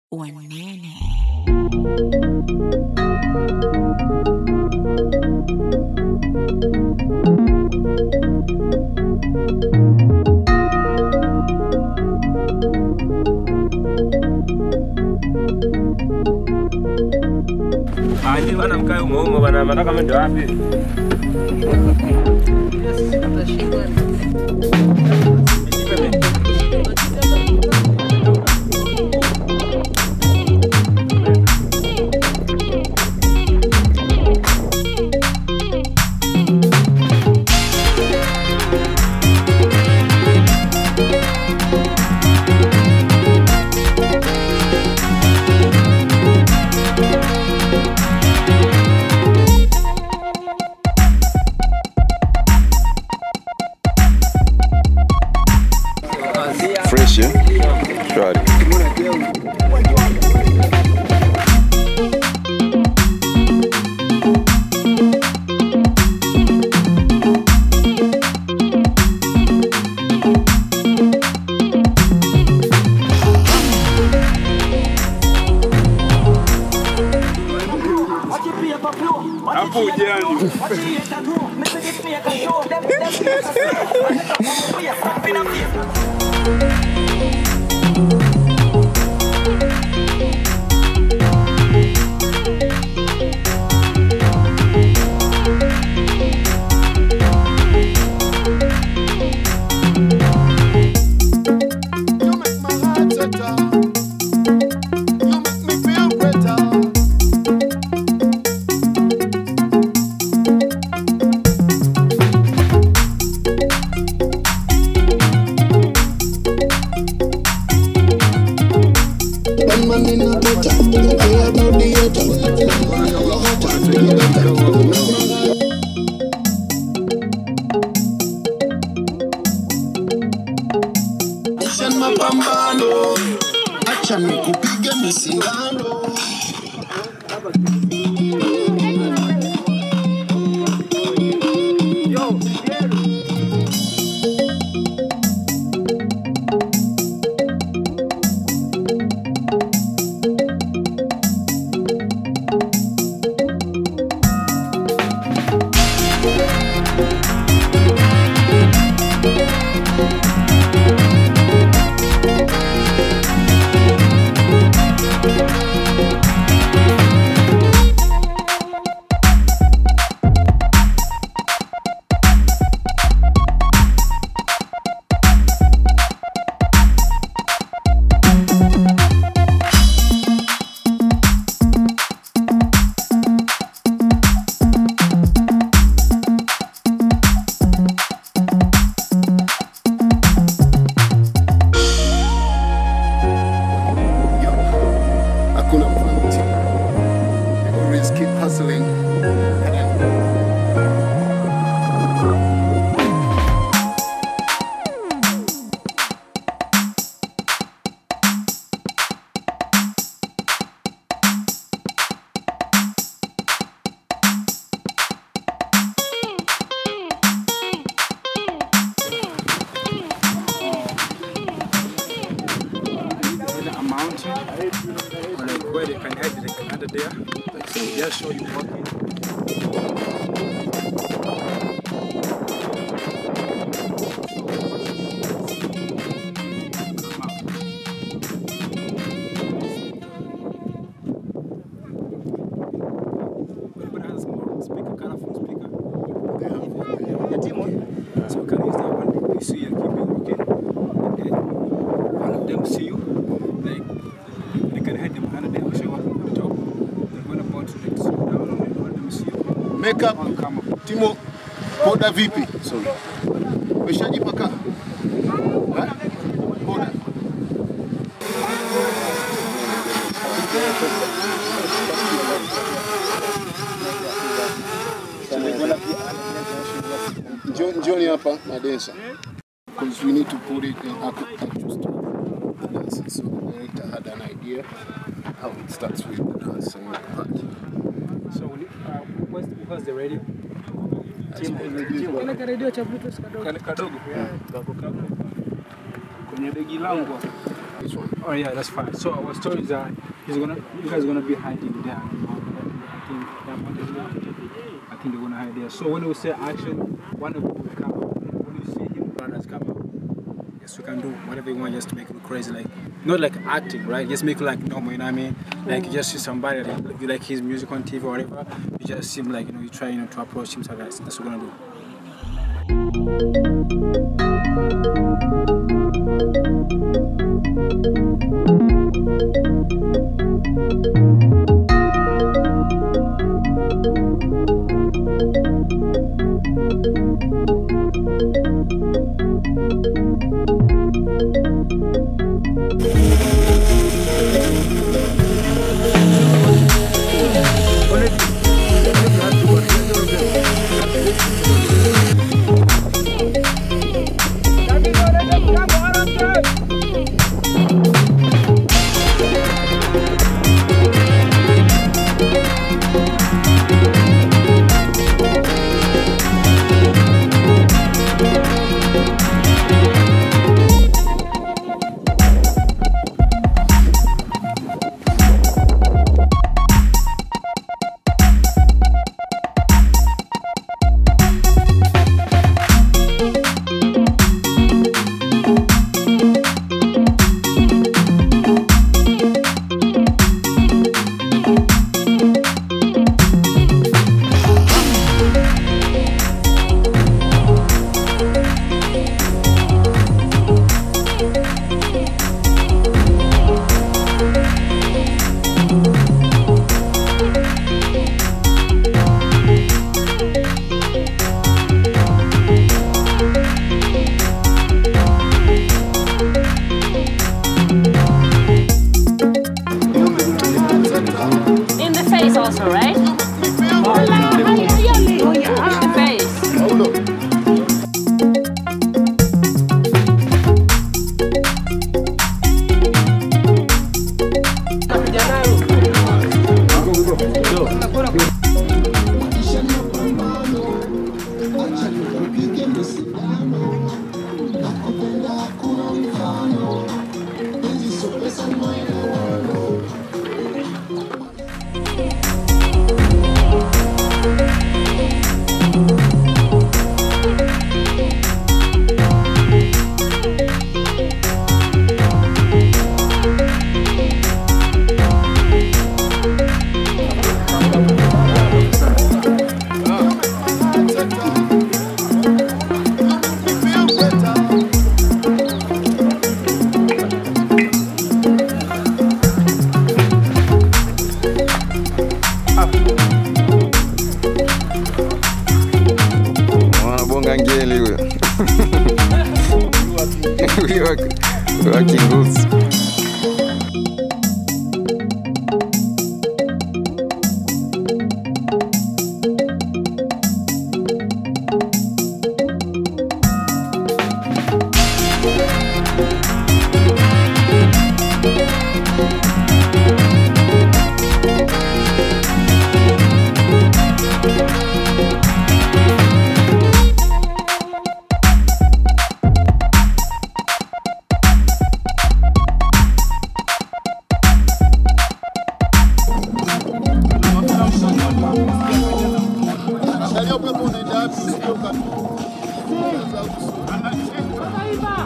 Wanene. Ini bana mkae umo bana nataka mwende wapi? Fresh, yeah? Try it. Hapo ujani. Mapambano, acha nikupige misingano. Always keep hustling. A mountain, or like where they can head, they can head there. So yeah, show you walking. So can use that one. You see and keep it, okay? And then one of them see you, like they can head them behind them, show up on the top. They're gonna bounce like slow down and one of them see you. Make up, Timo, poda vipi? Sorry. Umeshajipaka? Poda. Johnny hapa na dancer. Because we need to put it in actual the dancing. So the director had an idea how it starts with the dancing part. So what's the radio? Kile radio cha Bluetooth kadogo. Kadogo. Kako. Kwenye begi langu. This one. Oh yeah, that's fine. So our story is that you guys are gonna be hiding there. I think they're gonna hide there. So when we say action, one of you will come out. When you see him, brothers come out. Yes, we can do whatever you want just to make it look crazy, like not like acting, right? Just make it like normal, you know what I mean? Like you just see somebody like you like his music on TV or whatever, you just seem like you try to approach him, so that's what we're gonna do. Working goods. Angalia upepo unaenda wapi, usije